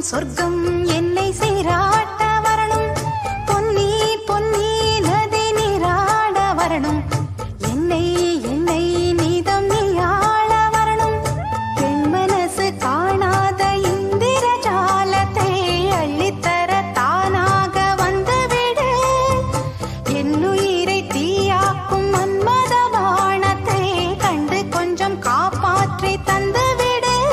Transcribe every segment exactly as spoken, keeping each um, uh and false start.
சொர்க்கம் என்னை சீராட்ட வரணும், பொன்னி பொன்னி நதி நீராட வரணும், என்னை என்னை நீதம் நீயாள வரணும். பெண் மனசு காணாத இந்திர ஜாலத்தை அள்ளித்தர தானாக வந்துவிடு, என்னுயிரை தீயாக்கும் மன்மத பாணத்தை கண்டு கொஞ்சம் காப்பாற்றி தந்துவிடு.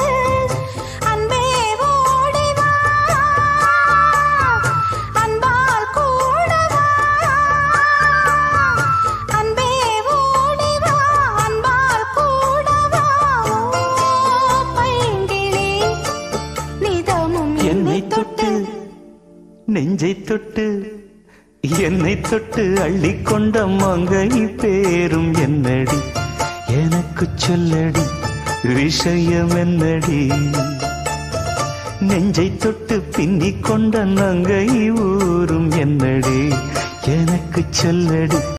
நெஞ்சை தொட்டு என்னை தொட்டு அள்ளிக்கொண்ட மங்கை பேரும் என்னடி, எனக்கு சொல்லடி விஷயம் என்னடி. நெஞ்சை தொட்டு பின்னிக் கொண்ட நங்கை ஊரும் என்னடி, எனக்கு சொல்லடி.